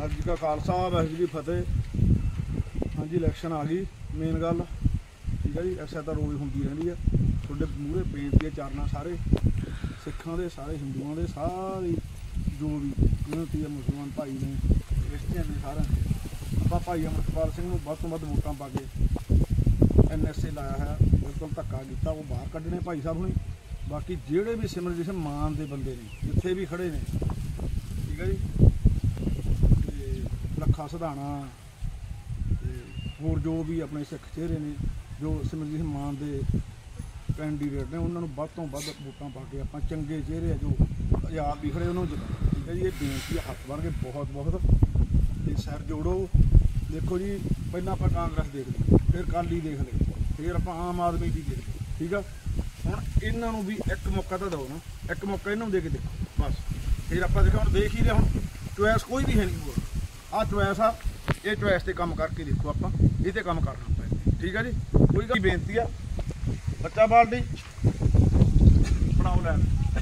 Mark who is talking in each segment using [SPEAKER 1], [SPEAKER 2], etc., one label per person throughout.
[SPEAKER 1] ਅੱਜ ਦਾ ਖਾਲਸਾ ਵਾਹਿਗੁਰੂ जी फतेह। हाँ जी इलैक्शन आ गई मेन गल ठीक है जी। ऐसा तो रोज़ होंदी रहंदी है। तुहाडे मूहरे बेनती चारना सारे सिखां दे सारे हिंदुओं दे सारी जो भी कम्यूनिटी है मुसलमान भाई ने क्रिश्चियन ने सारे आपां भाई अमरपाल सिंह नूं वध तों वध वोटां पा के NSA लाया है बिल्कुल धक्का कीता वो बाहर कड्ढने भाई साहब ने। बाकी जिहड़े भी सिमरजीत मान दे बंदे ने जिथे भी खड़े ने ठीक है जी। लखा सधाना होर जो भी अपने सिख चेहरे ने जो सिमरजीत मान दे कैंडीडेट ने उन्होंने वध तो वध वोटां पा के आपां चंगे चेहरे जो आजाद भी खड़े उन्होंने जिता ठीक है जी। ये बेनती हत्थ बन के बहुत बहुत ते सिर जोड़ो। देखो जी पहला आपां कांग्रेस देख ली फिर अकाली देख ले फिर आपां आम आदमी भी देख ली ठीक है। हुण इन्हां नूं भी एक मौका तो दो ना एक मौका इन्हां नूं दे के देखो बस फिर आपां देखो हुण देख ही रहे हुण चॉइस कोई भी है नहीं। आ चॉइस आ ये चॉइस से काम करके देखो आप ये काम करना पैंदा ठीक है जी। कोई बेनती है बच्चा बाल्टी बनाओ लैन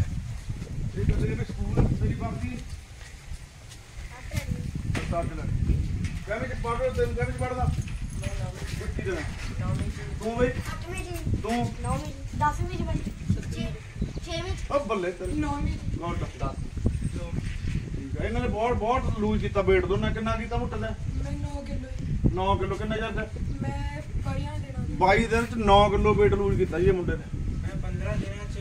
[SPEAKER 1] स्कूल तेरी बाल्टी पढ़दा तू बई तू बल्ले इन्होंने बहुत बहुत लूज किया वेट दोनों कितना किया मुट्टे का 9 किलो किन्ना चलता 22 दिन 9 किलो वेट लूज किया ये मुंडे ने 15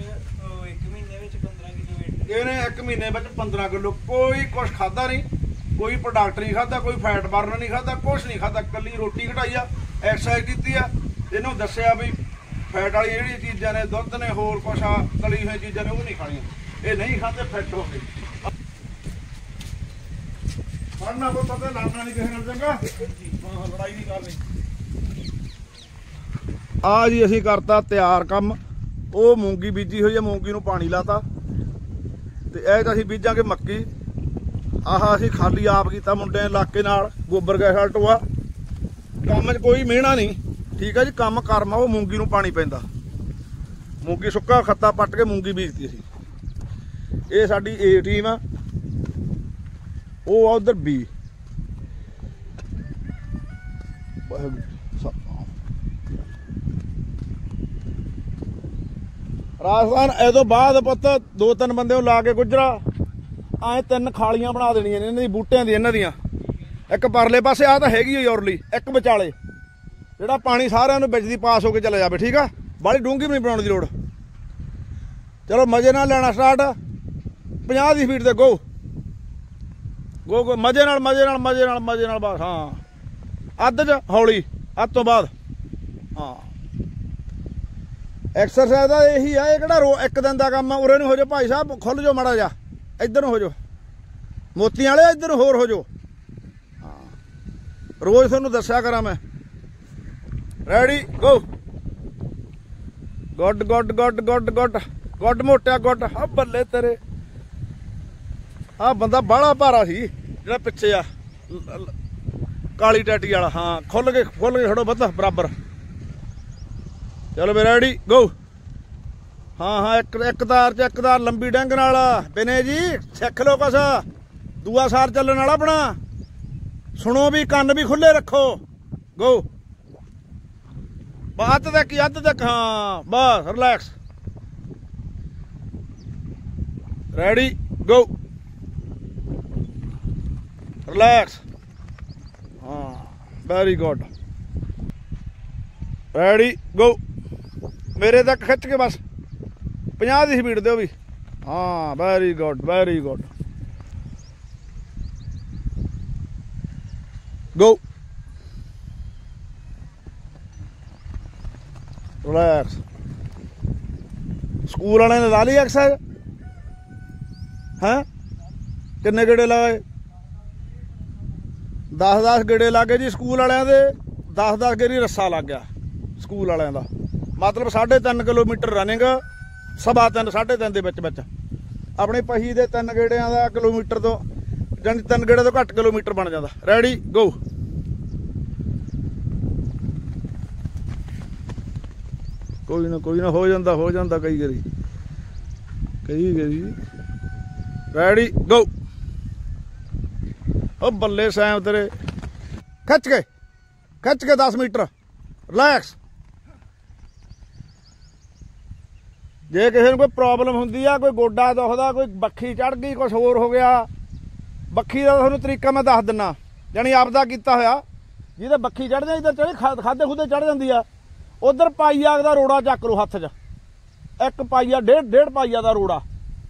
[SPEAKER 1] महीने 15 किलो कोई कुछ खादा नहीं कोई प्रोडक्ट नहीं खाता कोई फैट बर्न नहीं खाता कुछ नहीं खाता कली रोटी घटाई आ एक्सरसाइज की आ इन्हों दसिया भी फैट वाली जी चीज़ा ने दुध ने होर कुछ आ तली हुई चीज़ा ने वो नहीं खानिया ये नहीं खाते फिट हो गए। पढ़ना को पता लड़ना नहीं किसी चंगा लड़ाई नहीं करनी। आ जी असीं करता तैयार कम वो मूंगी बीजी हुई है मूंगी नूं पानी लाता ते ऐ असीं बीजांगे मक्की। आह असीं खाली आप कीता मुंडे इलाके नाल गोबर गैस वाला टोआ काम च कोई मिहना नहीं ठीक है जी। काम करमा वो मूंगी नूं पानी पैंदा मूंगी सुक्का खत्ता पट के मूंगी बीजती असीं। ये साडी A टीम आ वो उधर B राजस्थान ए बाद पुत 2-3 बंदे ला के गुजरा आए 3 खालियां बना देनियां ने इन्हां दी बूटियां दी इन्हां दियां एक परले पासे आ तां हैगी औरली एक विचाले जिहड़ा पानी सारिआं नूं विच दी पास होके चले जावे ठीक आ। बाहली डूंगी भी नहीं बनाउण दी लोड़। चलो मजे नाल लेना स्टार्ट 50 दी स्पीड ते गो गो गो मजे नाल मजे नाल मजे नाल मजे नाल बस। हाँ अद्ध च हौली अद्ध तो बाद हाँ एक्सरसाइज का यही है कि एक दिन का काम है। उरे नूं हो जाओ भाई साहब खुल जाओ माड़ा जा इधर हो जाओ मोतियां वाले इधर होर हो जाओ। हाँ रोज़ तुहानूं दस्सिया करा मैं ready go good good good good good good मोटिया गुड। हाँ बल्ले तेरे हाँ बंदा बाहला भारा सी जिहड़ा पिछे आ काली टैटी वाला। हाँ खुल के खड़ो बद्धा बराबर। चलो बे रेडी गो। हाँ हाँ एक तार लंबी डंग नाल बिने जी सिख लो कुछ दूआ सार चलने वाला अपना सुनो भी कन्न भी खुले रखो गो अद्ध तक। हाँ बस रिलैक्स रेडी गो रिलैक्स। हाँ वेरी गुड रेडी गो मेरे तक खिंच के बस 50 की स्पीड दो भी। हाँ very good go relax. School वाले ने ला ली एक्सरसाइज हैं किन्ने गेड़े लाए 10-10 गेड़े लागे जी स्कूल वालियां दे 10-10 गेड़ी रस्सा लग गया स्कूल वालियां दा मतलब 3.5 किलोमीटर रनिंग 3.5 दे विच अपनी पही दे 3 गेड़ियां दा किलोमीटर तो जानी 3 गेड़े तो घट किलोमीटर बन जाता। रेडी गो कोई ना हो जाता कई गरी रेडी गो ਉਹ ਬੱਲੇ ਸੈਮ ਤੇਰੇ खिच के 10 मीटर रिलैक्स। जे किसी कोई प्रॉब्लम होंगी आ, कोई गोडा दुखदा, कोई बखी चढ़ गई, कुछ होर हो गया, बखी का तुहानूं तरीका मैं दस दिना, जानी आपदा कीता होया, जिहदे बखी चढ़ जाए इधर चढ़े खादे खुदे चढ़ जाती है, उधर पाईया का रोड़ा चक लो हत्थ च, एक पाईया डेढ़ पाईया का रोड़ा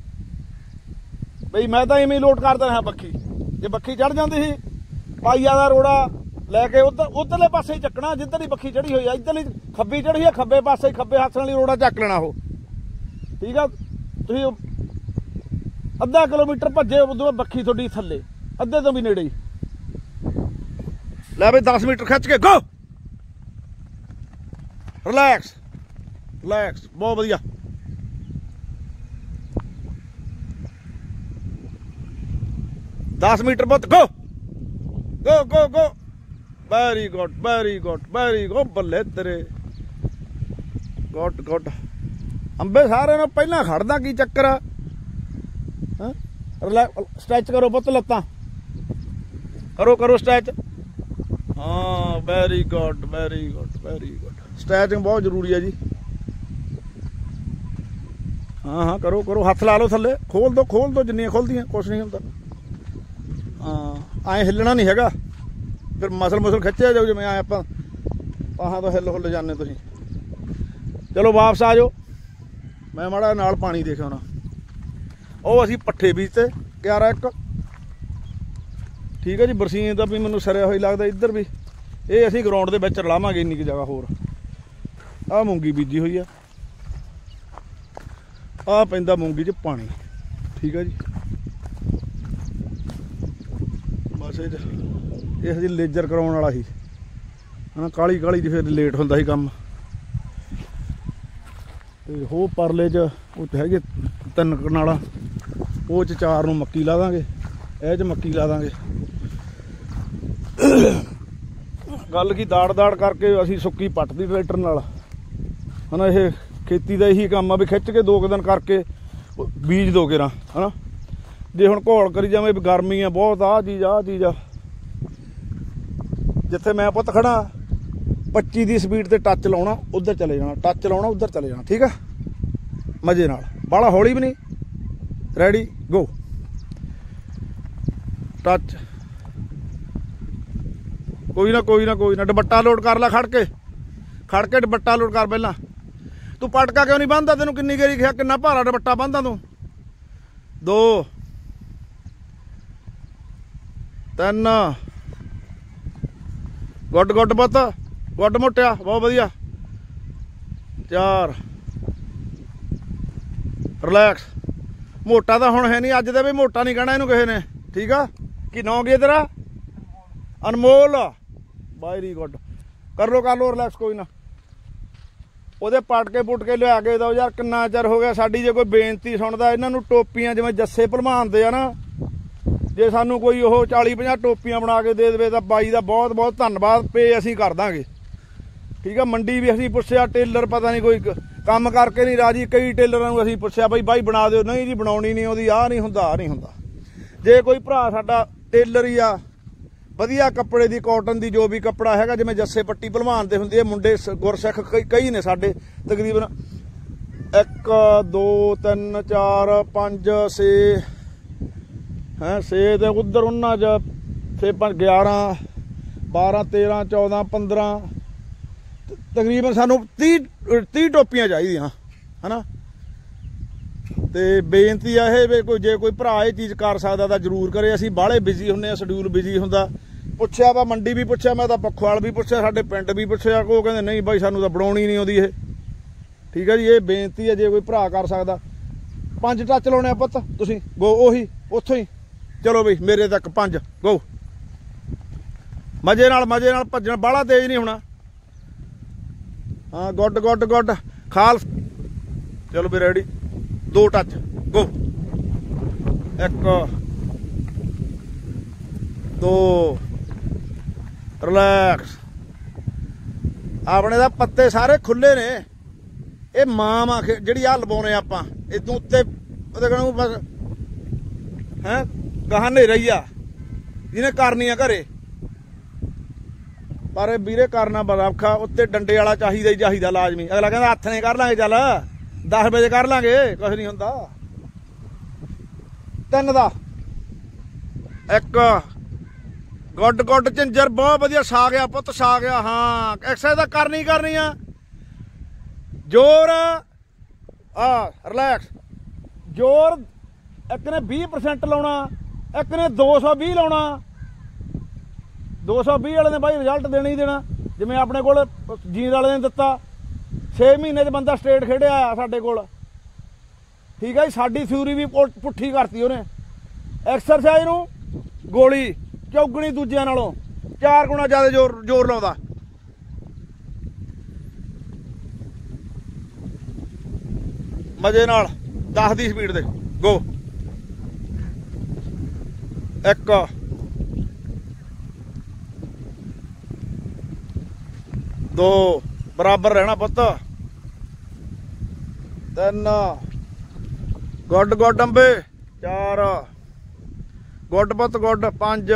[SPEAKER 1] बई मैं तो इवें लोट करदा रहा बखी, जे बखी चढ़ जाती सी पाईया का रोड़ा लैके उधरले पासे ही चकना जिधर ही बखी चढ़ी हुई है, इधरली खब्बी चढ़ी है खब्बे पासे खब्बे हत्थ नाल रोड़ा चक लेना हो, ठीक है। तुसीं अद्धा किलोमीटर भजे उधरों बखी थोड़ी थले अद्धे तो भी नेड़े ही लै बई 10 मीटर खिच के गो रिलैक्स रिलैक्स बहुत वधिया। दस मीटर बहुत go go go go very good very good very good बल्ले तेरे गुड गुड। अंबे सारे ने पहला खड़दा की चक्कर आ, स्ट्रैच करो पुत लत्तां करो करो स्ट्रैच, हाँ very good very good very good. Stretching बहुत जरूरी है जी, हाँ हाँ करो करो, हथ ला लो थले, खोल दो जिन्नियां खोलदियां कुछ नहीं होंदा, हाँ आए हिलना नहीं हैगा, फिर मसल खिंचे जाओ जिवें आए आपां पाहां तो हिल हुल जाने तुसीं। चलो वापस आ जाओ, मैं माड़ा नाल पानी देखा होना, ਉਹ ਅਸੀਂ पट्ठे बीजते 11-1, ठीक है जी। बरसीन का भी मैनू सरिया होई लगता इधर भी, ये असीं ग्राउंड दे विच रलावांगे इन्नी की जगह होर। आ मूंगी बीजी हुई है, आ पैंदा मूंगी च पानी, ठीक है जी। बस ये जी लेजर कराउण वाला ही है ना, काली काली फिर लेट होंदा ही काम। ते हो परले च है 3 कनाला, वो 4 नूं मक्की ला देंगे, ਇਹ 'ਚ मक्की ला देंगे। गल की दाड़ करके असी सुक्की पटती ट्रैक्टर नाल है ना, ये खेती का यही काम आ भी खिंच के 2 दिन करके बीज दो गेरा है ना। जे हुण घोल करी जावे भी गर्मी है बहुत, आ चीज़ आ जिथे मैं पुत खड़ा 25 की स्पीड ते टच लाउणा उधर चले जाना, टच लाउणा उधर चले जाना, ठीक है मजे नाल, बाला हौली भी नहीं, रेडी गो टच। कोई ना दुपट्टा लोड कर ला, खड़ के दुपट्टा लोड कर पहला। तू पटका क्यों नहीं बंनदा, तेनों किन्नी गेरी कहा किन्ना भारा दुपट्टा बंनदा तू, 2 3 गुड गुड पुत गुड मोटिया बहुत वधिया, 4 रिलैक्स। मोटा तो हुण है नहीं, अज दे भी मोटा नहीं कहना इनू किसी ने, ठीक है। कि नौ गया तेरा अनमोल, वेरी गुड, कर लो रिलैक्स, कोई ना। ਉਹਦੇ ਪਟਕੇ ਪੁਟਕੇ ਲਿਆ ਕੇ ਦਿਓ ਯਾਰ, ਕਿੰਨਾ ਚਿਰ ਹੋ ਗਿਆ ਸਾਡੀ ਜੇ ਕੋਈ ਬੇਨਤੀ ਸੁਣਦਾ ਇਹਨਾਂ ਨੂੰ ਟੋਪੀਆਂ ਜਿਵੇਂ ਜੱਸੇ ਭਲਵਾਨ ਦੇ ਆ ਨਾ, ਜੇ ਸਾਨੂੰ ਕੋਈ ਉਹ 40-50 ਟੋਪੀਆਂ ਬਣਾ ਕੇ ਦੇ ਦੇਵੇ ਤਾਂ ਬਾਈ ਦਾ ਬਹੁਤ ਬਹੁਤ ਧੰਨਵਾਦ, ਪੇ ਅਸੀਂ ਕਰ ਦਾਂਗੇ, ਠੀਕ ਆ। ਮੰਡੀ ਵੀ ਅਸੀਂ ਪੁੱਛਿਆ, ਟੇਲਰ ਪਤਾ ਨਹੀਂ ਕੋਈ ਕੰਮ ਕਰਕੇ ਨਹੀਂ ਰਾਜੀ, ਕਈ ਟੇਲਰਾਂ ਨੂੰ ਅਸੀਂ ਪੁੱਛਿਆ ਬਈ ਬਾਈ ਬਣਾ ਦਿਓ, ਨਹੀਂ ਜੀ ਬਣਾਉਣੀ ਨਹੀਂ ਉਹਦੀ, ਆਹ ਨਹੀਂ ਹੁੰਦਾ। ਜੇ ਕੋਈ ਭਰਾ ਸਾਡਾ ਟੇਲਰ ਹੀ ਆ ਵਧੀਆ ਕੱਪੜੇ ਦੀ, ਕਾਟਨ ਦੀ, ਜੋ ਵੀ ਕੱਪੜਾ ਹੈਗਾ ਜਿਵੇਂ ਜੱਸੇ ਪੱਟੀ ਭਲਵਾਨ ਦੇ ਹੁੰਦੇ ਆ ਮੁੰਡੇ ਗੁਰਸਿੱਖ ਕਈ ਨੇ ਸਾਡੇ, ਤਕਰੀਬਨ 1 2 3 4 5 6 ਹੈ 6 ਤੇ ਉਧਰ ਉਹਨਾਂ 'ਚ 6 5 11 12 13 14 15 ਤਕਰੀਬਨ ਸਾਨੂੰ 30 ਟੋਪੀਆਂ ਚਾਹੀਦੀਆਂ ਹੈ ਨਾ। ਤੇ ਬੇਨਤੀ ਆ ਇਹ ਵੀ ਜੇ ਕੋਈ ਭਰਾ ਇਹ ਚੀਜ਼ ਕਰ ਸਕਦਾ ਤਾਂ ਜ਼ਰੂਰ ਕਰੇ, ਅਸੀਂ ਬਾਹਲੇ ਬਿਜ਼ੀ ਹੁੰਦੇ ਆ, ਸ਼ਡਿਊਲ ਬਿਜ਼ੀ ਹੁੰਦਾ। ਪੁੱਛਿਆ ਵਾ ਮੰਡੀ ਵੀ ਪੁੱਛਿਆ, ਮੈਂ ਤਾਂ ਪੱਖੋਵਾਲ ਵੀ ਪੁੱਛਿਆ, ਸਾਡੇ ਪਿੰਡ ਵੀ ਪੁੱਛਿਆ, ਉਹ ਕਹਿੰਦੇ ਨਹੀਂ ਬਾਈ ਸਾਨੂੰ ਤਾਂ ਬਣਾਉਣੀ ਨਹੀਂ ਆਉਂਦੀ ਇਹ, ਠੀਕ ਹੈ ਜੀ। ਇਹ ਬੇਨਤੀ ਹੈ ਜੇ ਕੋਈ ਭਰਾ ਕਰ ਸਕਦਾ, 5 ਟੱਚ ਲਾਉਣੇ ਆ ਪੁੱਤ ਤੁਸੀਂ, ਗੋ ਉਹੀ ਉੱਥੋਂ ਹੀ ਚਲੋ ਬਈ ਮੇਰੇ ਤੱਕ 5 ਗੋ, ਮਜ਼ੇ ਨਾਲ ਭੱਜਣ, ਬਾਹਲਾ ਤੇਜ਼ ਨਹੀਂ ਹੋਣਾ, हाँ गुड खाल, चलो भी रेडी, 2 टच गो, 1 2 रिलैक्स। अपने दा पत्ते सारे खुले ने, ये माम जी आ लवाने आपां इतों उत्ते बस है, गाह नेरा ही आ, ਜਿਹਨੇ ਕਰਨੀ ਆ ਘਰੇ। ਪਰ ਇਹ ਵੀਰੇ ਕਰਨਾ ਬੜਾ ਔਖਾ। ਉੱਤੇ ਡੰਡੇ ਵਾਲਾ ਚਾਹੀਦਾ ਹੀ ਚਾਹੀਦਾ ਲਾਜ਼ਮੀ। ਅਗਲਾ ਕਹਿੰਦਾ ਹੱਥ ਨੇ ਕਰ ਲਾਂਗੇ, ਚੱਲ 10 ਵਜੇ ਕਰ ਲਾਂਗੇ, ਕੁਛ ਨਹੀਂ ਹੁੰਦਾ। 3 ਦਾ 1 ਗੁੱਡ ਗੁੱਡ ਝਿੰਜਰ ਬਹੁਤ ਵਧੀਆ ਛਾ ਗਿਆ ਪੁੱਤ, ਛਾ ਗਿਆ। ਹਾਂ ਐਕਸਰਸਾਈਜ਼ ਤਾਂ ਕਰਨੀ ਆ। ਜ਼ੋਰ ਰਿਲੈਕਸ। ਜ਼ੋਰ ਇੱਕ ਨੇ 20% ਲਾਉਣਾ, ਇੱਕ ਨੇ 220 ਲਾਉਣਾ। 220 ਵਾਲੇ ਨੇ ਬਾਈ ਰਿਜ਼ਲਟ ਦੇਣਾ ਹੀ ਦੇਣਾ। ਜਿਵੇਂ ਆਪਣੇ ਕੋਲ ਜੀਂਦ ਵਾਲੇ ਨੇ ਦਿੱਤਾ, 6 ਮਹੀਨੇ 'ਚ ਬੰਦਾ ਸਟੇਟ ਖੇਡਿਆ ਆ ਸਾਡੇ ਕੋਲ। ਠੀਕ ਹੈ ਜੀ, ਸਾਡੀ ਥਿਊਰੀ ਵੀ ਪੁੱਠੀ ਕਰਤੀ ਉਹਨੇ। ਐਕਸਰਸਾਈਜ਼ ਨੂੰ ਗੋਲੀ ਚੌਗਣੀ ਦੂਜਿਆਂ ਨਾਲੋਂ 4 ਗੁਣਾ ਜ਼ਿਆਦਾ ਜ਼ੋਰ ਲਾਉਂਦਾ। ਮਜ਼ੇ ਨਾਲ 10 ਦੀ ਸਪੀਡ ਦੇ ਗੋ। 1 2 ਬਰਾਬਰ ਰਹਿਣਾ ਪੁੱਤ। 3 ਗੁੱਡ ਗੁੱਡ ਅੰਬੇ। 4 ਗੁੱਡ ਪੁੱਤ ਗੁੱਡ। 5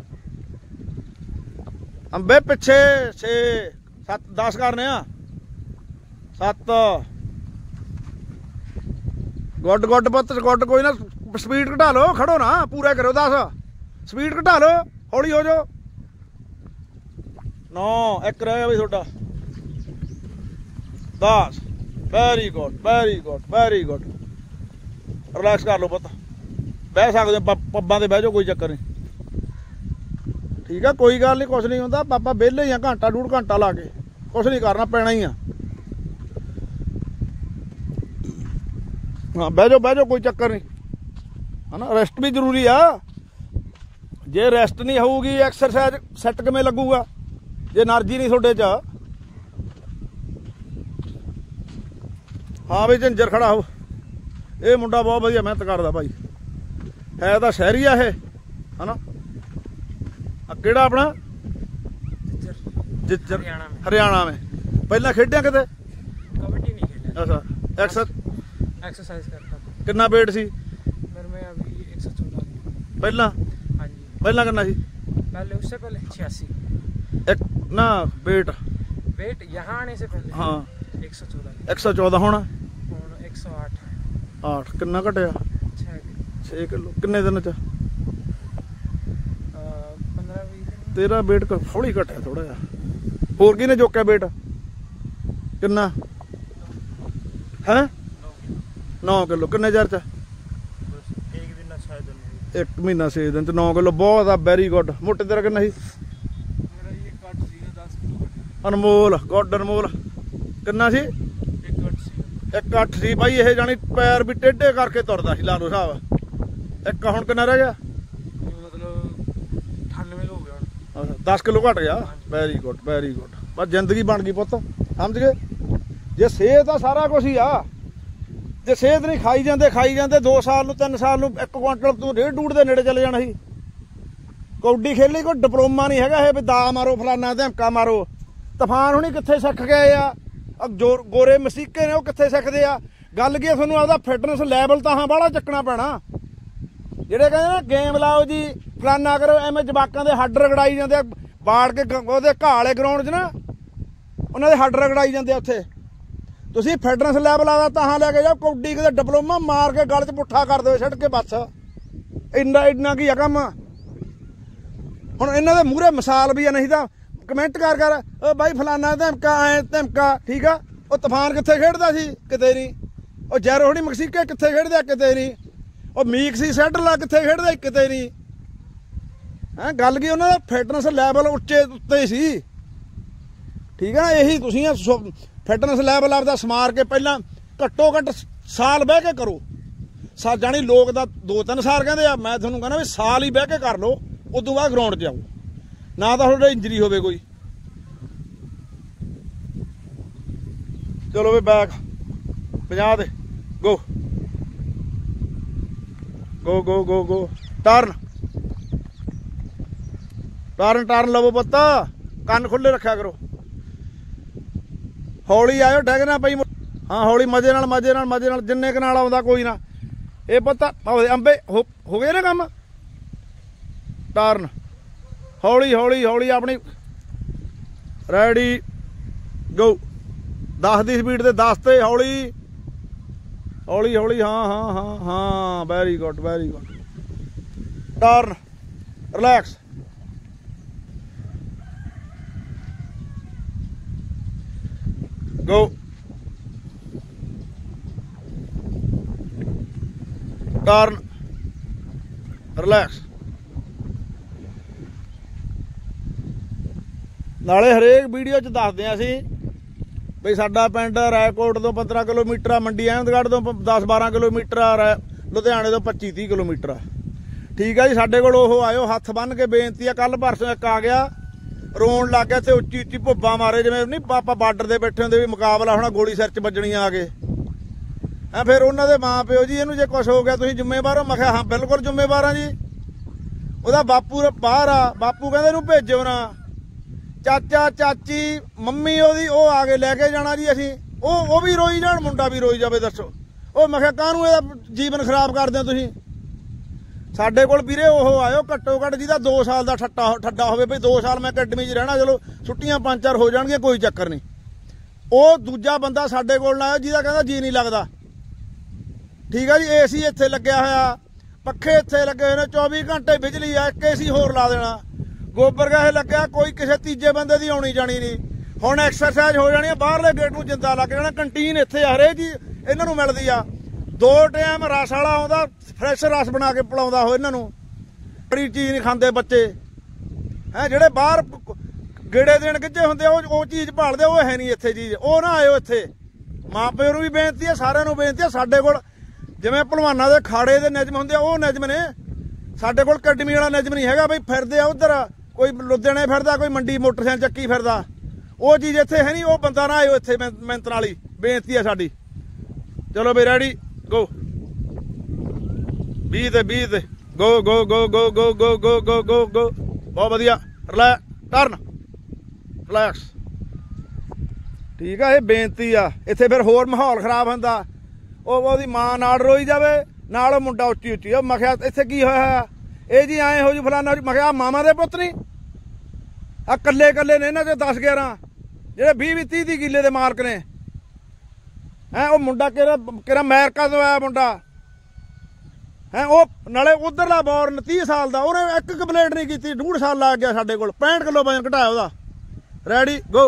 [SPEAKER 1] ਅੰਬੇ ਪਿੱਛੇ। 6 7 10 ਕਰਨੇ ਆ। 7 ਗੁੱਡ ਗੁੱਡ ਪੁੱਤ ਗੁੱਡ। ਕੋਈ ਨਾ ਸਪੀਡ ਘਟਾ ਲਓ, ਖੜੋ ਨਾ, ਪੂਰਾ ਕਰੋ। 10 ਸਪੀਡ ਘਟਾ ਲਓ, ਹੌਲੀ ਹੋ ਜਾਓ। 9 1 ਰਹਿ ਗਿਆ ਬਈ ਤੁਹਾਡਾ। 10 very good very good very good. Relax ਕਰ ਲਓ ਪੁੱਤ, ਬਹਿ ਸਕਦੇ ਹੋ ਪੱਬਾਂ ਤੇ ਬਹਿ ਜਾਓ, ਕੋਈ ਚੱਕਰ ਨਹੀਂ। ਠੀਕ ਆ, ਕੋਈ ਗੱਲ ਨਹੀਂ, ਕੁਛ ਨਹੀਂ ਹੁੰਦਾ। ਆਪਾਂ ਵਿਹਲੇ ਹੀ ਆ, ਘੰਟਾ ਡੂਢ ਘੰਟਾ ਲਾ ਕੇ ਕੁਛ ਨਹੀਂ ਕਰਨਾ, ਪੈਣਾ ਹੀ ਆ। ਹਾਂ ਬਹਿ ਜਾਓ ਕੋਈ ਚੱਕਰ ਨਹੀਂ, ਹੈ ਨਾ। ਰੈਸਟ ਵੀ ਜ਼ਰੂਰੀ ਆ। ਜੇ ਰੈਸਟ ਨਹੀਂ ਹੋਊਗੀ ਐਕਸਰਸਾਈਜ਼ ਸੈੱਟ ਕਿਵੇਂ ਲੱਗੂਗਾ ਜੇ એનર્ਜੀ ਨਹੀਂ ਤੁਹਾਡੇ 'ਚ। ਹਾਂ ਬਈ ਝਿੰਜਰ ਖੜਾ ਹੋ। ਇਹ ਮੁੰਡਾ ਬਹੁਤ ਵਧੀਆ ਮਿਹਨਤ ਕਰਦਾ ਭਾਈ। ਹੈ ਤਾਂ ਸ਼ਹਿਰੀ ਆ ਇਹ, ਹੈ ਨਾ। ਕਿਹੜਾ ਆਪਣਾ ਜਿੱਜਰ ਹਰਿਆਣਾ में। ਪਹਿਲਾਂ ਖੇਡਿਆ ਕਿਤੇ?
[SPEAKER 2] कबड्डी नहीं खेला।
[SPEAKER 1] ਅੱਛਾ
[SPEAKER 2] एक्सरसाइज करता था।
[SPEAKER 1] ਕਿੰਨਾ weight ਸੀ
[SPEAKER 2] मेरे में अभी 114।
[SPEAKER 1] ਪਹਿਲਾਂ?
[SPEAKER 2] हाँ जी।
[SPEAKER 1] ਪਹਿਲਾਂ ਕਿੰਨਾ ਸੀ?
[SPEAKER 2] पहले उससे पहले 86।
[SPEAKER 1] ਇੱਕ ਨਾ weight
[SPEAKER 2] वेट यहाँ आने से पहले
[SPEAKER 1] ਹਾਂ
[SPEAKER 2] 114।
[SPEAKER 1] 114 ਹੁਣ
[SPEAKER 2] 108।
[SPEAKER 1] 8 ਕਿੰਨਾ ਘਟਿਆ? 6 ਕਿਲੋ। ਕਿੰਨੇ ਦਿਨ ਚ?
[SPEAKER 2] 15-20 दिन।
[SPEAKER 1] ਤੇਰਾ weight ਹੌਲੀ ਘਟਿਆ ਥੋੜਾ ਜਿਹਾ। ਹੋਰ ਕਿਹਨੇ ਚੁੱਕਿਆ weight? ਕਿੰਨਾ ਹੈ? 9 ਕਿਲੋ। ਕਿੰਨੇ ਚਿਰ ਚ? ਇੱਕ ਮਹੀਨਾ 6 ਦਿਨ ਚ 9 ਕਿਲੋ ਬਹੁਤ ਆ। Very good. ਮੋਟੇ ਤੇਰਾ ਕਿੰਨਾ ਸੀ?
[SPEAKER 2] मेरा ये कट सी 10 किलो।
[SPEAKER 1] ਅਨਮੋਲ ਗੁੱਡ। ਅਨਮੋਲ ਕਿੰਨਾ ਸੀ?
[SPEAKER 2] एक कट सी।
[SPEAKER 1] ਇੱਕ 8 ਸੀ ਬਾਈ। ਇਹ ਜਾਣੀ ਪੈਰ ਵੀ ਟੇਢੇ ਕਰਕੇ ਤੁਰਦਾ ਸੀ, ਲਾ ਲਓ ਹਿਸਾਬ। ਇੱਕ ਹੁਣ ਕਿੰਨਾ ਰਹਿ ਗਿਆ?
[SPEAKER 2] मतलब 98 हो गया।
[SPEAKER 1] 10 ਕਿਲੋ ਘਟ ਗਿਆ। Very good very good. ਬਸ ਜ਼ਿੰਦਗੀ ਬਣ ਗਈ ਪੁੱਤ, ਸਮਝ ਗਏ। ਜੇ ਸਿਹਤ ਆ ਸਾਰਾ ਕੁਛ ਹੀ ਆ। ਜੇ ਸਿਹਤ ਨਹੀਂ ਖਾਈ ਜਾਂਦੇ 2 ਸਾਲ ਨੂੰ 3 ਸਾਲ ਨੂੰ 1 ਕੁਆਂਟਲ ਤੂੰ 1.5 ਦੇ ਨੇੜੇ ਚਲੇ ਜਾਣਾ ਸੀ। ਕੌਡੀ ਖੇਲੀ ਕੋਈ ਡਿਪਲੋਮਾ ਨਹੀਂ ਹੈਗਾ ਇਹ ਵੀ ਦਾ ਮਾਰੋ ਫਲਾਨਾ ਧਮਕਾ ਮਾਰੋ। ਤੂਫਾਨ ਹੁਣੀ ਕਿੱਥੇ ਸਿੱਖ ਗਏ ਆ? ਗੋਰੇ ਮਸੀਕੇ ਨੇ ਉਹ ਕਿੱਥੇ ਸਿੱਖਦੇ ਆ? ਗੱਲ ਕੀ ਤੁਹਾਨੂੰ ਆਪਦਾ ਫਿਟਨੈਸ ਲੈਵਲ ਤਾਂ ਹਾਂ ਬਾਹਲਾ ਚੱਕਣਾ ਪੈਣਾ। ਜਿਹੜੇ ਕਹਿੰਦੇ ਨਾ ਗੇਮ ਲਾਓ ਜੀ ਫਲਾਨਾ ਕਰੋ, ਐਵੇਂ ਜਵਾਕਾਂ ਦੇ ਹੱਡ ਰਗੜਾਈ ਜਾਂਦੇ ਆ ਬਾੜ ਕੇ ਉਹਦੇ ਘਾਹ ਵਾਲੇ ਗਰਾਊਂਡ 'ਚ ਨਾ, ਉਹਨਾਂ ਦੇ ਹੱਡ ਰਗੜਾਈ ਜਾਂਦੇ ਆ ਉੱਥੇ। ਤੁਸੀਂ ਫਿਟਨੈਸ ਲੈਵਲ ਆਦਾ ਤਾਂ ਲੈ ਕੇ ਜਾਓ। ਕੌਡੀ ਕਿਤੇ ਡਿਪਲੋਮਾ ਮਾਰ ਕੇ ਗਲ 'ਚ ਪੁੱਠਾ ਕਰ ਦਿਓ ਛੱਡ ਕੇ ਬਸ। ਇੰਨਾ ਕੀ ਆ ਕੰਮ। ਹੁਣ ਇਹਨਾਂ ਦੇ ਮੂਹਰੇ ਮਿਸਾਲ ਵੀ ਆ, ਨਹੀਂ ਤਾਂ ਕਮੈਂਟ ਕਰ ਉਹ ਬਾਈ ਫਲਾਨਾ ਧਮਕਾ ਐ ਧਮਕਾ। ਠੀਕ ਆ, ਉਹ ਤੂਫਾਨ ਕਿੱਥੇ ਖੇਡਦਾ ਸੀ? ਕਿਤੇ ਨਹੀਂ। ਉਹ ਜੈਰੋ ਹੋਣੀ ਮਕਸੀਕੇ ਕਿੱਥੇ ਖੇਡਦਾ? ਕਿਤੇ ਨਹੀਂ। ਉਹ ਮੀਕ ਸੀ ਸੈਡਲਾ ਕਿੱਥੇ ਖੇਡਦਾ? ਕਿਤੇ ਨਹੀਂ। ਹੈਂ ਗੱਲ ਕੀ, ਉਹਨਾਂ ਦਾ ਫਿਟਨੈਸ ਲੈਵਲ ਉੱਤੇ ਸੀ। ਠੀਕ ਆ ਨਾ। ਇਹੀ ਤੁਸੀਂ ਫਿਟਨੈਸ ਲੈਵਲ ਆਪਦਾ ਸਮਾਰ ਕੇ ਪਹਿਲਾਂ ਘੱਟੋ ਘੱਟ ਸਾਲ ਬਹਿ ਕੇ ਕਰੋ। ਜਾਣੀ ਲੋਕ ਦਾ 2-3 ਸਾਲ ਕਹਿੰਦੇ ਆ, ਮੈਂ ਤੁਹਾਨੂੰ ਕਹਿੰਦਾ ਵੀ ਸਾਲ ਹੀ ਬਹਿ ਕੇ ਕਰ ਲਓ। ਉਦੋਂ ਬਾਅਦ ਗਰਾਊਂਡ 'ਚ ਆਓ, ਨਾ ਤਾਂ ਤੁਹਾਡੇ ਇੰਜਰੀ ਹੋਵੇ ਕੋਈ। ਚਲੋ ਵੀ ਬੈਕ 50 ਦੇ ਗੋ ਗੋ ਗੋ ਗੋ ਗੋ। ਟਰਨ ਲਵੋ ਪੁੱਤ, ਕੰਨ ਖੁੱਲੇ ਰੱਖਿਆ ਕਰੋ। ਹੌਲੀ ਆਇਓ, ਡੈਗ ਨਾ ਪਈ। ਹਾਂ ਹੌਲੀ, ਮਜ਼ੇ ਨਾਲ ਜਿੰਨੇ ਕੁ ਨਾਲ ਆਉਂਦਾ ਕੋਈ ਨਾ। ਇਹ ਪੁੱਤ ਅੰਬੇ ਹੋ ਗਏ ਨਾ ਕੰਮ। ਟਰਨ हौली हौली हौली अपनी रेडी गो 10 की स्पीड से 10 ते हौली हौली हौली हाँ हाँ हाँ हाँ very good turn relax go turn relax नाले हरेक वीडियो च दसदे असीं बई साडा पिंड रायकोट तो 15 किलोमीटर आ मंडी अहमदगढ़ तो 10-12 किलोमीटर आ लुधियाने तो 25-30 किलोमीटर आ ठीक है जी साडे कोल ओह आयो हत्थ बन के बेनती है कल परसों एक आ गया रोन लग गया ते उच्ची उच्ची भुब्बा मारे जिवें नहीं पापा बार्डर दे बैठे हुंदे भी मुकाबला होना गोली सिर च बजनी आ गए है फिर उन्होंने दे मां प्यो जी इहनूं जे कुछ हो गया तुसीं जिम्मेवार हो मैं कहा हाँ बिल्कुल जिम्मेवार हाँ जी उहदा बापू बाहर आ बापू कहंदे इहनूं भेजो ना चाचा चाची मम्मी ओहदी ओ आ के लैके जाना जी असीं ओ भी रोई जाण मुंडा भी रोई जावे दसो ओ मैं कहा काहनूं इहदा जीवन खराब करदे हो तुसीं साडे कोल वीरे ओह आयो घट्टो घट्ट जिहदा 2 साल दा ठड्डा होवे बई 2 साल मैं अकैडमी च रहना चलो छुट्टियां 5-4 हो जाणगीਆਂ कोई चक्कर नहीं ओ दूजा बंदा साडे कोल ना आया जिहदा कहंदा जी नहीं लगदा ठीक है जी एसी इत्थे लग्या होया पक्खे इत्थे लगे हुए ने 24 घंटे बिजली आ एक एसी होर ला देना गोबर गैस लग्या कोई किसी तीजे बंदे दी आउणी जानी नहीं हुण एक्सरसाइज हो जानी बाहरले गेट नूं जिंदा लग जाना कंटीन इत्थे हरे जी इन्हां नूं मिलदी आ 2 टाइम रस वाला आउंदा फ्रैश रस बना के पिलाउंदा हो इन्हां नूं बड़ी चीज़ नहीं खांदे बच्चे है जिहड़े बाहर गेड़े देण गिੱਝੇ हुंदे ਉਹ चीज़ भालदे ਉਹ है नहीं इत्थे चीज़ ਉਹ ना आयो इत्थे मां प्यो नूं भी बेनती है सारिਆਂ नूं बेनती है साडे कोल जिवें भलवानां दे खाड़े दे निजम हुंदे ਉਹ निजम ने साडे कोल अकैडमी वाला निजम नहीं हैगा बई फिरदे आ उधर कोई लुधियाने फिरदा कोई मंडी मोटरसाइकिल ਚੱਕੀ फिरदा ਉਹ चीज़ इत्थे है नहीं ਉਹ बंदा ना आयो इत्थे मिहनत वाली बेनती है साडी चलो बई रेडी गो 20 ते गो go go go go go go go go गो बहुत वधिया टर्न रिलैक्स ठीक है ये बेनती आ इत्थे फिर होर माहौल खराब हुंदा ओहदी मां नाल रोई जावे नाल मुंडा उच्ची उच्ची मैं कहा इत्थे की होया ਇਹ जी आए हो जी फलाना मैं कहा मामा दे पुत्त नहीं आ कल्ले कल्ले ने इन्हां चों 10-11 ਜਿਹੜੇ 20-30 किले दे मालक ने है वो मुंडा किहड़ा अमेरिका तो आया मुंडा है वो नाले उधरला बॉर्न 30 साल का उन्हें एक कंप्लेंट नहीं की 1.5 साल लग गया साडे कोल 65 किलो वजन घटाया ਉਹਦਾ रेडी गो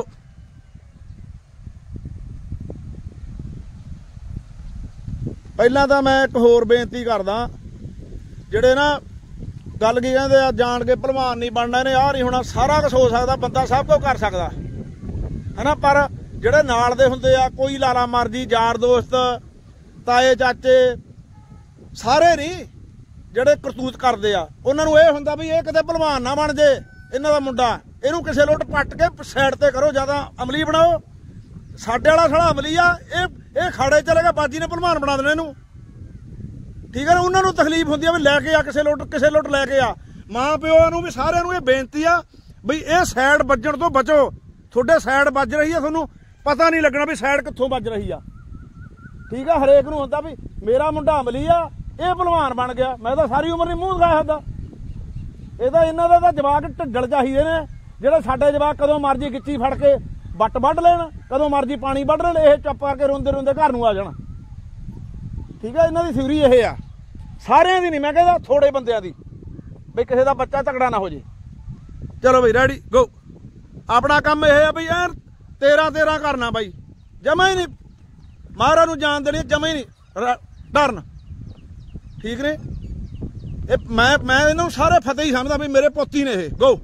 [SPEAKER 1] ਪਹਿਲਾਂ ਤਾਂ मैं एक होर बेनती करदा ਜਿਹੜੇ ना गल की कहते आ जान के भलवान नहीं बनना इन्हें आ नहीं होना सारा कुछ हो सकता बंदा सब कुछ कर सकता है ना पर ਜਿਹੜੇ ਨਾਲ ਦੇ ਹੁੰਦੇ ਆ ਕੋਈ ਲਾਲਾ ਮਰਜੀ ਯਾਰ ਦੋਸਤ ਤਾਏ ਚਾਚੇ ਸਾਰੇ ਨਹੀਂ ਜਿਹੜੇ ਕਰਤੂਤ ਕਰਦੇ ਆ ਉਹਨਾਂ ਨੂੰ ਇਹ ਹੁੰਦਾ ਵੀ ਇਹ ਕਿਤੇ ਭਲਵਾਨ ਨਾ ਬਣ ਜੇ ਇਹਨਾਂ ਦਾ ਮੁੰਡਾ ਇਹਨੂੰ ਕਿਸੇ ਲੋਟ ਪੱਟ ਕੇ ਸਾਈਡ ਤੇ ਕਰੋ ਜਿਆਦਾ ਅਮਲੀ ਬਣਾਓ ਸਾਡੇ ਵਾਲਾ ਸਾਲਾ ਅਮਲੀ ਆ ਇਹ ਖਾੜੇ ਚਲੇਗਾ ਬਾਜੀ ਨੇ ਭਲਵਾਨ ਬਣਾ ਦੇਣਾ ਇਹਨੂੰ ਠੀਕ ਹੈ ਨਾ ਉਹਨਾਂ ਨੂੰ ਤਕਲੀਫ ਹੁੰਦੀ ਆ ਵੀ ਲੈ ਕੇ ਆ ਕਿਸੇ ਲੋਟ ਲੈ ਕੇ ਆ ਮਾਂ ਪਿਓ ਨੂੰ ਵੀ ਸਾਰਿਆਂ ਨੂੰ ਇਹ ਬੇਨਤੀ ਆ ਬਈ ਇਹ ਸਾਈਡ ਵੱਜਣ ਤੋਂ ਬਚੋ ਤੁਹਾਡੇ ਸਾਈਡ ਵੱਜ ਰਹੀ ਆ ਤੁਹਾਨੂੰ पता नहीं लगना भी साइड कित्थों बज रही आ ठीक है हरेक नूं हुंदा भी मेरा मुंडा अमली आ ये भलवान बन गया मैं तो सारी उम्र नहीं मूँह दिखाया सकदा ये तो इन्हां दा तां जवाक ढिੱਡਲ चाहिए ने जिहड़े साडे जवाक कदों मर्जी गिच्ची फड़ के बट वढ लेण कदों मर्जी पानी वढ लेण ये चुप करके रोंदे रोंदे घर नूं आ जाण ठीक है इन्हां दी थ्योरी ये आ सारिਆਂ दी नहीं मैं कहदा थोड़े बंदिਆਂ दी भी किसी दा बच्चा तगड़ा ना हो जे चलो बई रेडी गो अपना काम ये है बई यार 13 करना बाई जमा ही नहीं महाराज नूं जान देनी जमा ही नहीं डरन ठीक ने मैं इन्हों सारे फतेह ही समझदा भी मेरे पुत्त ही ने ये गो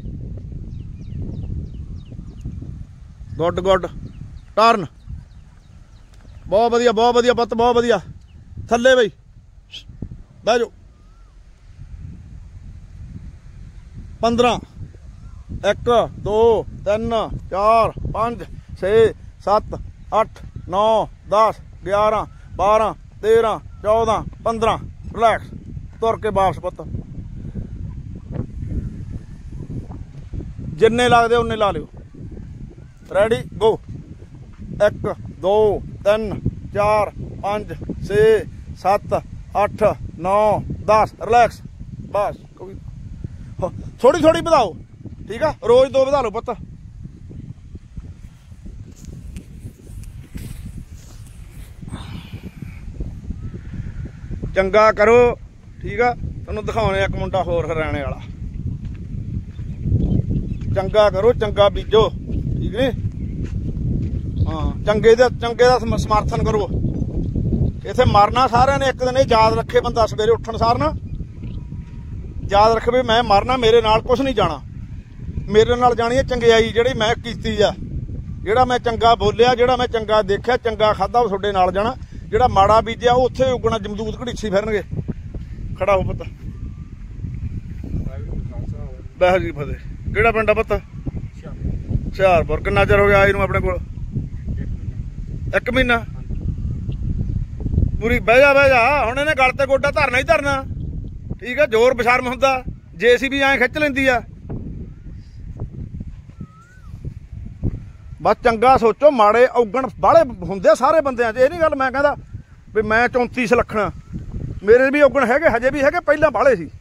[SPEAKER 1] गुड टर्न बहुत वधिया पुत्त बहुत वधिया थल्ले बई बह जाओ 15 1 2 3 4 5 6 7 8 9 10 11 12 13 14 15 रिलैक्स तुर के वापस पुत्त जिन्ने लगदे उन्ने ला लियो रेडी गो 1 2 3 4 5 6 7 8 9 10 रिलैक्स बस ਥੋੜੀ ਥੋੜੀ ਵਧਾਓ, ਠੀਕ ਆ, ਰੋਜ਼ 2 ਵਧਾ ਲਓ ਪੁੱਤ। ਚੰਗਾ ਕਰੋ, ਠੀਕ ਆ। ਤੁਹਾਨੂੰ ਦਿਖਾਉਣੇ ਇੱਕ ਮੁੰਡਾ ਹੋਰ ਹਰਿਆਣੇ ਵਾਲਾ। ਚੰਗਾ ਕਰੋ, ਚੰਗਾ ਬੀਜੋ, ਠੀਕ ਨੀ। ਹਾਂ, ਚੰਗੇ ਦਾ ਸਮਰਥਨ ਕਰੋ। ਇੱਥੇ ਮਰਨਾ ਸਾਰਿਆਂ ਨੇ ਇੱਕ ਦਿਨ। ਇਹ ਯਾਦ ਰੱਖੇ ਬੰਦਾ, ਸਵੇਰੇ ਉੱਠਣ ਸਾਰ ਨਾ ਯਾਦ ਰੱਖੇ ਵੀ ਮੈਂ ਮਰਨਾ, ਮੇਰੇ ਨਾਲ ਕੁਛ ਨਹੀਂ ਜਾਣਾ। ਮੇਰੇ ਨਾਲ ਜਾਣੀ ਹੈ ਚੰਗਿਆਈ ਜਿਹੜੀ ਮੈਂ ਕੀਤੀ ਆ, ਜਿਹੜਾ ਮੈਂ ਚੰਗਾ ਬੋਲਿਆ, ਜਿਹੜਾ ਮੈਂ ਚੰਗਾ ਦੇਖਿਆ, ਚੰਗਾ ਖਾਧਾ, ਉਹ ਤੁਹਾਡੇ ਨਾਲ ਜਾਣਾ। ਜਿਹੜਾ ਮਾੜਾ ਬੀਜਿਆ ਉਹ ਉੱਥੇ ਉਗਣਾ, ਜਮਦੂਤ ਘੜੀਸੀ ਫਿਰਨਗੇ। ਖੜਾ ਹੋ ਪੁੱਤ। ਵਾਹਿਗੁਰੂ ਜੀ ਫਤਿਹ। ਕਿਹੜਾ ਪਿੰਡ ਆ ਪੁੱਤ? ਹੁਸ਼ਿਆਰਪੁਰ। ਕਿੰਨਾ ਚਿਰ ਹੋ ਗਿਆ ਆਏ ਨੂੰ ਆਪਣੇ ਕੋਲ? 1 ਮਹੀਨਾ। ਪੂਰੀ ਬਹਿ ਜਾ ਹੁਣ। ਇਹਨੇ ਗਲ ਤੇ ਗੋਡਾ ਧਰਨਾ ਹੀ ਧਰਨਾ, ਠੀਕ ਆ। ਜ਼ੋਰ ਬਸ਼ਰਮ ਹੁੰਦਾ, JCB ਐਂ ਖਿੱਚ ਲੈਂਦੀ ਆ। ਬਸ ਚੰਗਾ ਸੋਚੋ। ਮਾੜੇ ਔਗਣ ਬਾਹਲੇ ਹੁੰਦੇ ਸਾਰੇ ਬੰਦਿਆਂ 'ਚ। ਇਹ ਨਹੀਂ ਗੱਲ ਮੈਂ ਕਹਿੰਦਾ ਵੀ ਮੈਂ 34 ਸੁਲੱਖਣਾ, ਮੇਰੇ ਵੀ ਔਗਣ ਹੈਗੇ, ਹਜੇ ਵੀ ਹੈਗੇ, ਪਹਿਲਾਂ ਬਾਹਲੇ ਸੀ।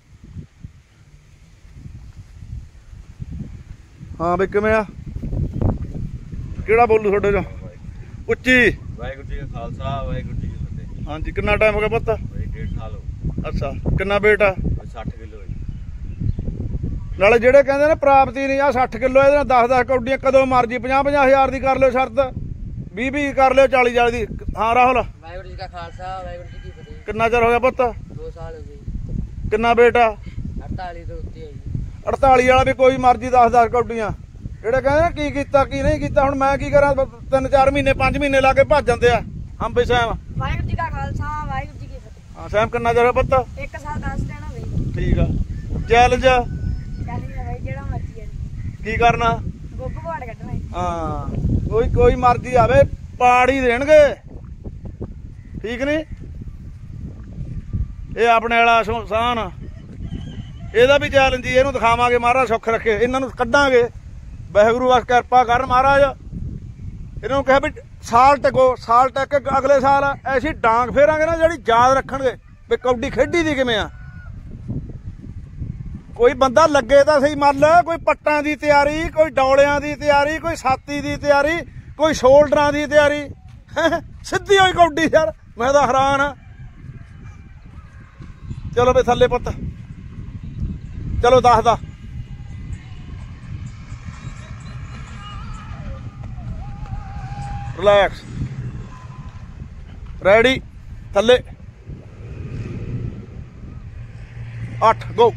[SPEAKER 1] ਹਾਂ ਬਈ ਕਿਵੇਂ ਆ? ਕਿਹੜਾ ਬੋਲੂ ਤੁਹਾਡੇ ਚੋਂ? ਉੱਚੀ।
[SPEAKER 3] ਵਾਹਿਗੁਰੂ ਜੀ ਕਾ ਖਾਲਸਾ, ਵਾਹਿਗੁਰੂ ਜੀ ਕੀ ਫਤਿਹ।
[SPEAKER 1] ਹਾਂਜੀ, ਕਿੰਨਾ ਟਾਈਮ ਹੋ ਗਿਆ ਪੁੱਤ?
[SPEAKER 3] 1.5 ਸਾਲ ਹੋ।
[SPEAKER 1] ਅੱਛਾ, ਕਿੰਨਾ weight ਆ?
[SPEAKER 3] 60 ਕਿਲੋ।
[SPEAKER 1] ਨਾਲੇ ਜਿਹੜੇ ਕਹਿੰਦੇ ਨੇ ਪ੍ਰਾਪਤੀ ਨਹੀਂ, ਆ 60 ਕਿਲੋ, ਇਹਦੇ ਨਾਲ 10-10 ਕੌਡੀਆਂ ਕਦੋਂ ਮਰਜੀ 50-50 ਹਜ਼ਾਰ ਦੀ ਕਰ ਲਿਓ ਸ਼ਰਤ, 20-20 ਕਰ ਲਿਓ, 40-40 ਦੀ। ਹਾਂ ਰਾਹੁਲ।
[SPEAKER 4] ਵਾਹਿਗੁਰੂ ਜੀ ਕਾ ਖਾਲਸਾ, ਵਾਹਿਗੁਰੂ ਜੀ ਕੀ ਫਤਿਹ।
[SPEAKER 1] ਕਿੰਨਾ ਚਿਰ ਹੋ ਗਿਆ ਪੁੱਤ?
[SPEAKER 4] 2 ਸਾਲ ਹੋ ਗਏ।
[SPEAKER 1] ਕਿੰਨਾ weight ਆ?
[SPEAKER 4] 48 ਤੋਂ ਉੱਤੇ ਹੈ ਜੀ।
[SPEAKER 1] 48 ਵਾਲਾ ਵੀ ਕੋਈ ਮਰਜੀ 10-10 ਕੌਡੀਆਂ। ਜਿਹੜੇ ਕਹਿੰਦੇ ਨੇ ਕੀ ਕੀਤਾ ਕੀ ਨਹੀਂ ਕੀਤਾ, ਹੁਣ ਮੈਂ ਕੀ ਕਰਾਂ? 3-4 ਮਹੀਨੇ 5 ਮਹੀਨੇ ਲਾ ਕੇ ਭੱਜ ਜਾਂਦੇ ਆ। ਹਮ ਬਈ ਸੈਮ।
[SPEAKER 4] ਵਾਹਿਗੁਰੂ ਜੀ ਕਾ ਖਾਲਸਾ, ਵਾਹਿਗੁਰੂ ਜੀ ਕੀ ਫਤਿਹ।
[SPEAKER 1] ਹਾਂ ਸੈਮ, ਕਿੰਨਾ ਚਿਰ ਹੋ ਪੁੱਤ?
[SPEAKER 4] 1 ਸਾਲ 10 ਦਿਨ ਹੋ ਗਏ।
[SPEAKER 1] ਠੀਕ ਆ। ਚੈਲੰਜ
[SPEAKER 4] ਚੱਲ ਬਾਈ, ਜਿਹੜਾ ਮਰਜੀ ਹੈ।
[SPEAKER 1] ਕੀ ਕਰਨਾ?
[SPEAKER 4] ਗੁੱਗ ਘੋੜ ਕੱਢਣਾ।
[SPEAKER 1] ਹਾਂ, ਕੋਈ ਮਰਜੀ ਆਵੇ, ਪਾੜ ਹੀ ਦੇਣਗੇ, ਠੀਕ ਨੀ। ਇਹ ਆਪਣੇ ਵਾਲਾ ਸ਼ਾਨ, ਇਹਦਾ ਵੀ ਚੈਲੰਜ ਹੀ। ਇਹਨੂੰ ਦਿਖਾਵਾਂਗੇ, ਮਹਾਰਾਜ ਸੁੱਖ ਰੱਖੇ। ਇਹਨਾਂ ਨੂੰ ਕੱਢਾਂਗੇ, ਵਾਹਿਗੁਰੂ ਬਸ ਕਿਰਪਾ ਕਰਨ ਮਹਾਰਾਜ। ਇਹਨਾਂ ਨੂੰ ਕਿਹਾ ਵੀ ਸਾਲ ਟਿਕੋ, ਸਾਲ ਟਿਕ ਕੇ ਅਗਲੇ ਸਾਲ ਐਸੀ ਡਾਂਗ ਫੇਰਾਂਗੇ ਨਾ ਜਿਹੜੀ ਯਾਦ ਰੱਖਣਗੇ ਵੀ ਕਬੱਡੀ ਖੇਡੀ ਦੀ ਕਿਵੇਂ ਆ। ਕੋਈ ਬੰਦਾ ਲੱਗੇ ਤਾਂ ਸਹੀ ਮੱਲ, ਕੋਈ ਪੱਟਾਂ ਦੀ ਤਿਆਰੀ, ਕੋਈ ਡੌਲਿਆਂ ਦੀ ਤਿਆਰੀ, ਕੋਈ ਛਾਤੀ ਦੀ ਤਿਆਰੀ, ਕੋਈ ਸ਼ੋਲਡਰਾਂ ਦੀ ਤਿਆਰੀ। ਸਿੱਧੀ ਹੋਈ ਕਬੱਡੀ ਯਾਰ, ਮੈਂ ਤਾਂ ਹੈਰਾਨ ਆ। ਚਲੋ ਵੀ ਥੱਲੇ ਪੁੱਤ, ਚਲੋ 10 ਦਾ। ਰਿਲੈਕਸ, ਰੈਡੀ, ਥੱਲੇ 8 ਗੋ।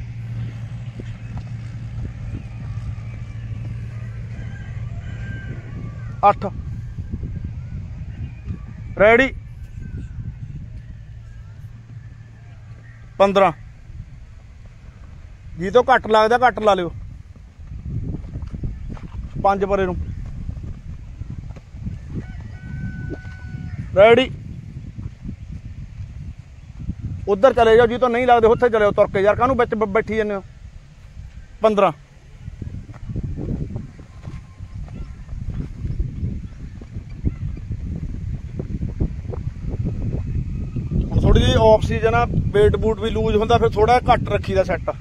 [SPEAKER 1] ਅੱਠ, ਰੈਡੀ, 15। ਜੀ ਤੋਂ ਘੱਟ ਲੱਗਦਾ ਘੱਟ ਲਾ ਲਿਓ। 5 ਪਰੇ ਨੂੰ, ਰੈਡੀ। ਉਧਰ ਚਲੇ ਜਾਓ, ਜੀ ਤੋਂ ਨਹੀਂ ਲੱਗਦੇ ਉੱਥੇ ਚਲੇ ਜਾਓ ਤੁਰ ਕੇ। ਯਾਰ ਕਾਹਨੂੰ ਵਿੱਚ ਬੈਠੀ ਜਾਂਦੇ ਹੋ? 15। ਥੋੜੀ ਜਿਹੀ ਆਫ ਸੀਜ਼ਨ ਆ, ਵੇਟ ਬੂਟ ਵੀ ਲੂਜ਼ ਹੁੰਦਾ, ਫਿਰ ਥੋੜਾ ਘੱਟ ਰੱਖੀ ਦਾ ਸੈੱਟ।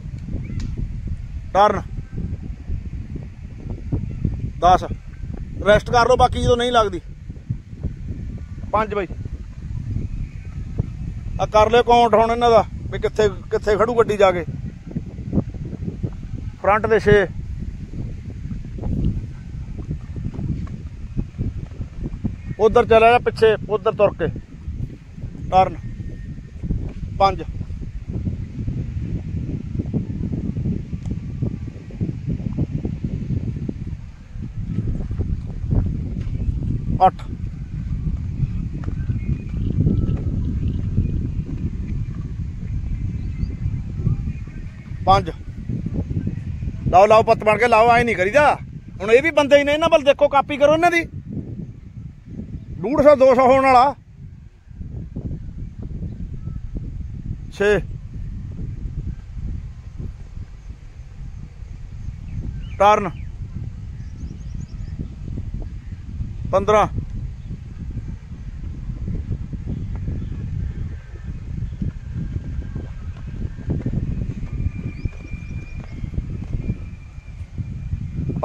[SPEAKER 1] ਟਰਨ 10, ਰੈਸਟ ਕਰ ਲਓ ਬਾਕੀ ਜਦੋਂ ਨਹੀਂ ਲੱਗਦੀ। 5 ਬਾਈ ਆ ਕਰ ਲਿਓ ਕਾਊਂਟ ਹੁਣ ਇਹਨਾਂ ਦਾ ਵੀ ਕਿੱਥੇ ਕਿੱਥੇ ਖੜੂ ਗੱਡੀ ਜਾ ਕੇ। ਫਰੰਟ ਦੇ 6, ਉਧਰ ਚਲਾ ਜਾ ਪਿੱਛੇ, ਉਧਰ ਤੁਰ ਕੇ ਟਰਨ 5। ਅੱਠ, 5। ਲਾਓ ਲਾਓ ਪੱਤ ਬਣ ਕੇ ਲਾਓ, ਐ ਨਹੀਂ ਕਰੀਦਾ। ਹੁਣ ਇਹ ਵੀ ਬੰਦੇ ਹੀ ਨੇ, ਇਹਨਾਂ ਵੱਲ ਦੇਖੋ, ਕਾਪੀ ਕਰੋ ਇਹਨਾਂ ਦੀ। 150 200 ਹੋਣ ਵਾਲਾ। 6, ਟਰਨ 15।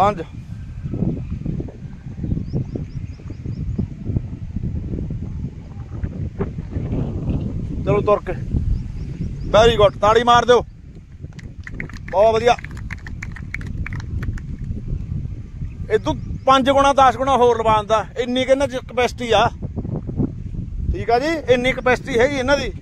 [SPEAKER 1] 5 ਚਲੋ ਤੁਰ ਕੇ ਵੈਰੀ ਗੁੱਡ ਤਾੜੀ ਮਾਰ ਦਿਓ ਬਹੁਤ ਵਧੀਆ ਇਦੋਂ 5 ਗੁਣਾ 10 ਗੁਣਾ ਹੋਰ ਲਵਾਉਣ ਦਾ ਇੰਨੀ ਕਿ ਇਹਨਾਂ 'ਚ ਕਪੈਸਿਟੀ ਆ ਠੀਕ ਆ ਜੀ ਇੰਨੀ ਕਪੈਸਿਟੀ ਹੈਗੀ ਇਹਨਾਂ ਦੀ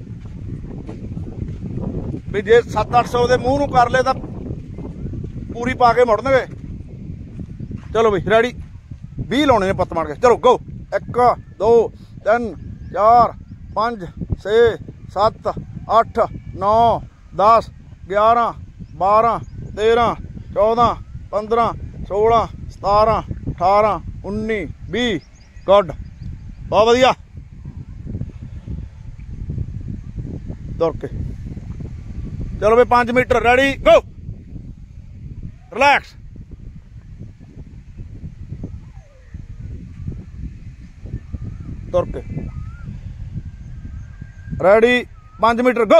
[SPEAKER 1] ਵੀ ਜੇ 700-800 ਦੇ ਮੂੰਹ ਨੂੰ ਕਰ ਲਏ ਤਾਂ ਪੂਰੀ ਪਾ ਕੇ ਮੁੜਨਗੇ ਚਲੋ ਬਈ ਰੈਡੀ 20 ਲਾਉਣੇ ਨੇ ਪੱਤ ਮਾਰ ਕੇ ਚਲੋ ਗੋ 1 2 3 4 5 6 7 8 9 10 11 12 13 14 15 16 17 18 19 20 ਗੁੱਡ ਬਹੁਤ ਵਧੀਆ ਤੁਰ ਕੇ ਚਲੋ ਬਈ 5 ਮੀਟਰ ਰੈਡੀ ਗੋ ਰਿਲੈਕਸ ਤੁਰ ਕੇ ready 5 metre go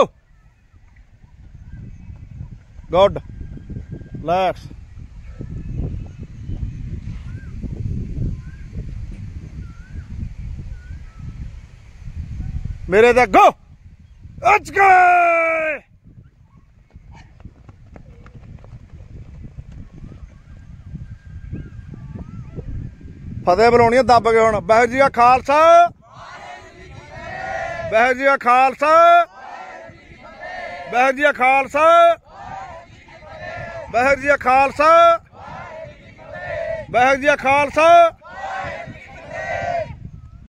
[SPEAKER 1] good relax ਮੇਰੇ ਦਾ ਗੋ let's go ਫਤਿਹ ਬੁਲਾਉਣੀ ਦੱਬ ਕੇ ਹੁਣ ਵਾਹਿਗੁਰੂ ਜੀ ਕਾ ਖਾਲਸਾ ਵਾਹਿਗੁਰੂ ਜੀ ਕਾ ਖਾਲਸਾ ਵਾਹਿਗੁਰੂ ਜੀ ਕਾ ਖਾਲਸਾ ਵਾਹਿਗੁਰੂ ਜੀ ਕਾ ਖਾਲਸਾ ਵਾਹਿਗੁਰੂ ਜੀ ਕਾ ਖਾਲਸਾ